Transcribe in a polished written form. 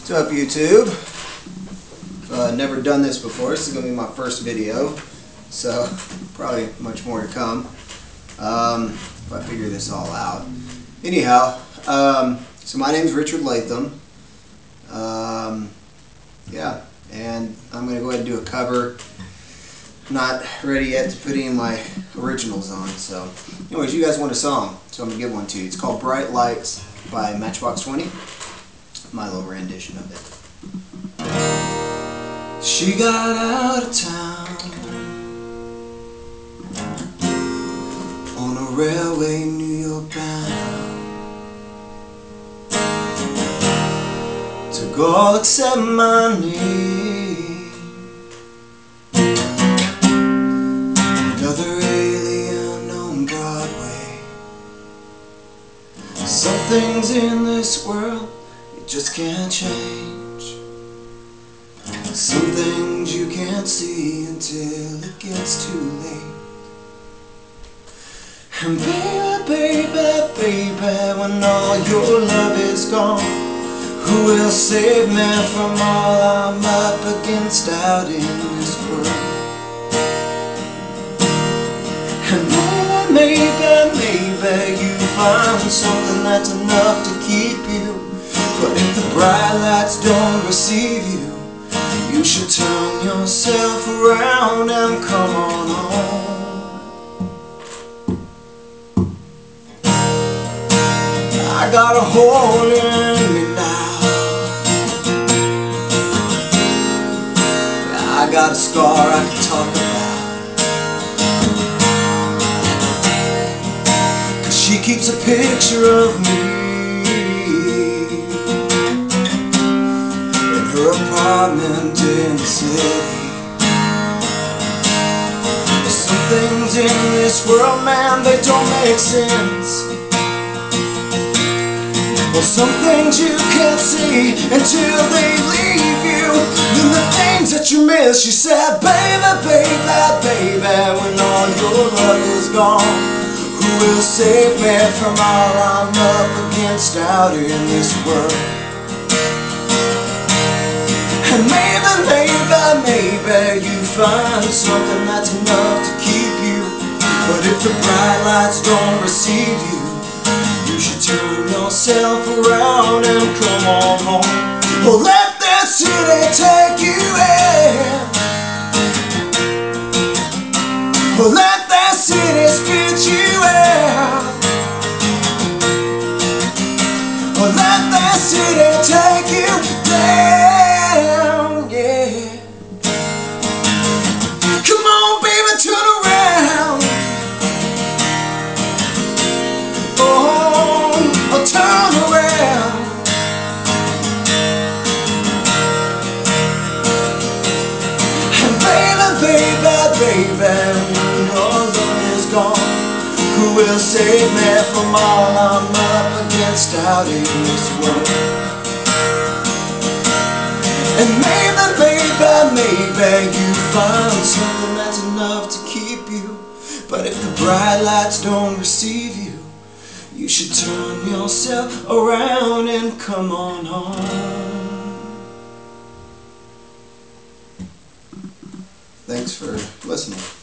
What's up, YouTube? Never done this before. This is going to be my first video, so probably much more to come if I figure this all out. Anyhow, so my name's Richard Latham. Yeah, and I'm going to go ahead and do a cover. Not ready yet to put any of my originals on. So anyways, you guys want a song, so I'm going to give one to you. It's called Bright Lights by Matchbox 20. My little rendition of it. She got out of town on a railway, New York bound, took all except my name. Another alien on Broadway. Some things in this world you just can't change. Some things you can't see until it gets too late. And baby, baby, baby, when all your love is gone, who will save me from all I'm up against out in this world? And maybe, maybe you find something that's enough to keep you. But if the bright lights don't receive you, you should turn yourself around and come on home. I got a hole in me now. I got a scar I can talk about, 'cause she keeps a picture of me her apartment in the city. There's some things in this world, man, they don't make sense. Well, some things you can't see until they leave you. Then the things that you miss, she said, baby, baby, baby, when all your love is gone, who will save me from all I'm up against out in this world? And maybe you find something that's enough to keep you. But if the bright lights don't receive you, you should turn yourself around and come on home. Well, let that city take you in. Well, let that city spit you out. Well, let that city take you down. Baby, when your love is gone, who will save me from all I'm up against out in this world? And maybe you find something that's enough to keep you. But if the bright lights don't receive you, you should turn yourself around and come on home. Thanks for listening.